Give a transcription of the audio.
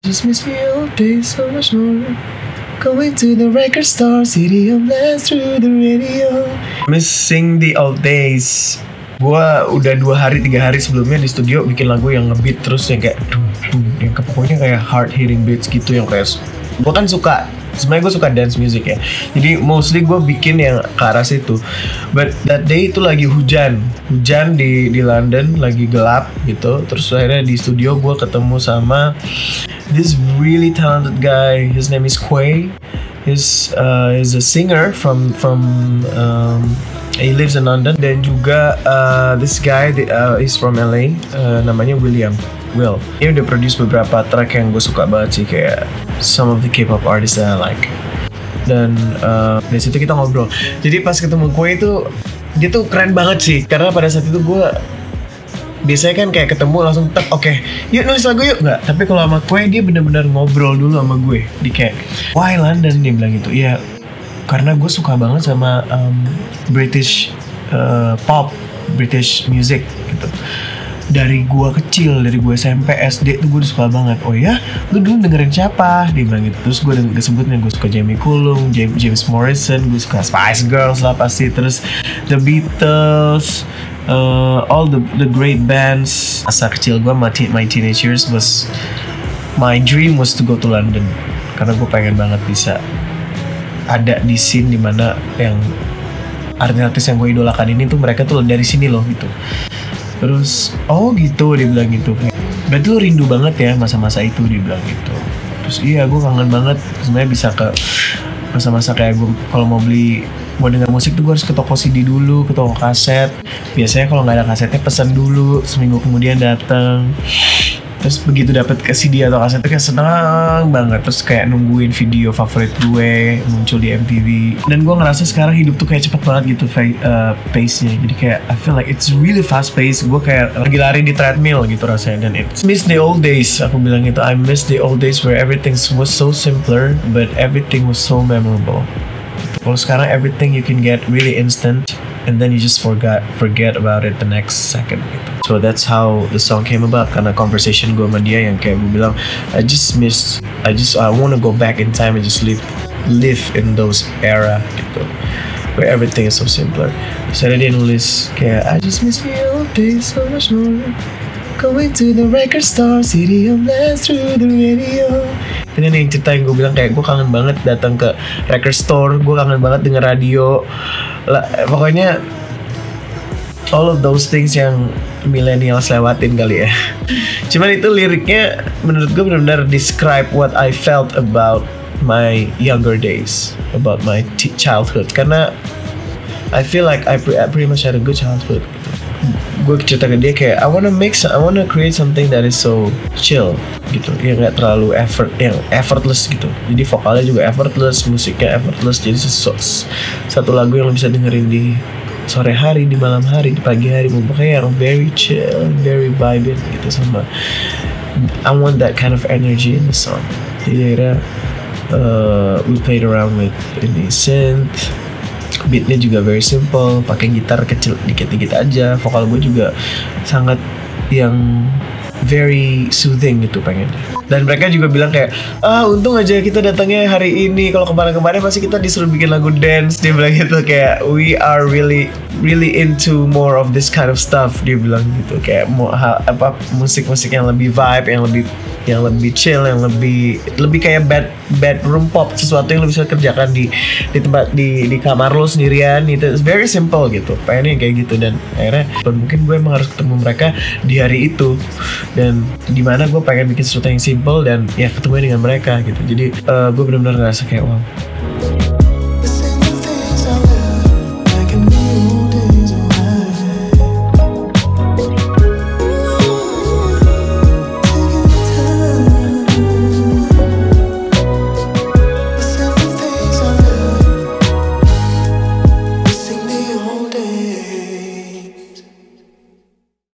Just miss the old days so much more. Going to the record store, city of blast through the radio. Missing the old days. Gua udah 2 hari 3 hari sebelumnya di studio bikin lagu yang ngebeat terus yang kayak yang pokoknya kayak hard hitting beats gitu yang kayak. Gua kan suka, sebenarnya gue suka dance music ya. Jadi mostly gue bikin yang ke arah situ. But that day itu lagi hujan di London, lagi gelap gitu. Terus akhirnya di studio gue ketemu sama this really talented guy. His name is Quay. He's a singer from he lives in London. Dan juga this guy is from LA. Namanya Will. Dia udah produce beberapa track yang gue suka banget sih, kayak some of the K-pop artists that I like. Dan dari situ kita ngobrol. Jadi pas ketemu Quay itu dia tuh keren banget sih, karena pada saat itu gue biasanya kan kayak ketemu langsung oke, yuk nulis lagu yuk, nggak. Tapi kalau sama Quay dia benar-benar ngobrol dulu sama gue. Di kayak why London, dia bilang gitu. Ya karena gue suka banget sama British pop, British music gitu. Dari gue kecil, dari gue SMP, SD tuh gue suka banget. Oh ya, lu dulu dengerin siapa? Dia bilang gitu. Terus gue sebutnya gue suka Jamie Cullum, James Morrison, gue suka Spice Girls lah pasti. Terus The Beatles, all the great bands. Masa kecil gue, my teenage years was, my dream was to go to London. Karena gue pengen banget bisa ada di scene dimana yang artis-artis yang gue idolakan ini tuh mereka tuh dari sini loh gitu. Terus, oh gitu, dia bilang gitu. Berarti lu rindu banget ya masa-masa itu, dia bilang gitu. Terus iya, gue kangen banget sebenarnya bisa ke masa-masa kayak gue kalau mau denger musik tuh gue harus ke toko CD dulu, ke toko kaset. Biasanya kalau nggak ada kasetnya pesan dulu, seminggu kemudian datang. Terus begitu dapet ke CD atau kaset tuh kayak senang banget. Terus kayak nungguin video favorit gue muncul di MTV. Dan gue ngerasa sekarang hidup tuh kayak cepet banget gitu pace-nya. Jadi kayak I feel like it's really fast pace. Gue kayak lagi lari di treadmill gitu rasanya. Dan it's miss the old days. Aku bilang gitu, I miss the old days where everything was so simpler but everything was so memorable. Kalau sekarang everything you can get really instant and then you just forget about it the next second gitu. So that's how the song came about, karena conversation gue sama dia yang kayak gue bilang I wanna go back in time and just live in those era gitu where everything is so simpler. So dia nulis kayak I just miss the old days so much more. Going to the record store, city of blast through the radio. Ini nih cerita yang gue bilang kayak gue kangen banget datang ke record store, gue kangen banget denger radio lah, pokoknya all of those things yang millennials lewatin kali ya. Cuman itu liriknya menurut gue benar-benar describe what I felt about my younger days, about my childhood. Karena I feel like I pretty much had a good childhood. Gue cerita ke dia kayak I wanna create something that is so chill gitu, yang nggak terlalu effortless gitu. Jadi vokalnya juga effortless, musiknya effortless. Jadi satu lagu yang lo bisa dengerin di sore hari, di malam hari, di pagi hari, pokoknya yang very chill, very vibrant gitu. Sama I want that kind of energy in the song. Jadi akhirnya we played around with ini synth. Beatnya juga very simple, pakai gitar kecil dikit-dikit aja. Vokal gue juga sangat yang very soothing gitu pengen. Dan mereka juga bilang kayak untung aja kita datangnya hari ini, kalau kemarin-kemarin pasti kita disuruh bikin lagu dance. Dia bilang gitu kayak we are really into more of this kind of stuff. Dia bilang gitu kayak musik-musik yang lebih vibe, yang lebih chill, yang lebih kayak bedroom pop, sesuatu yang lo bisa kerjakan di tempat di kamar lo sendirian. Itu very simple gitu, pengennya kayak gitu. Dan akhirnya mungkin gue emang harus ketemu mereka di hari itu, dan dimana gue pengen bikin sesuatu yang simple dan ya ketemu dengan mereka gitu. Jadi gue benar-benar ngerasa kayak wow,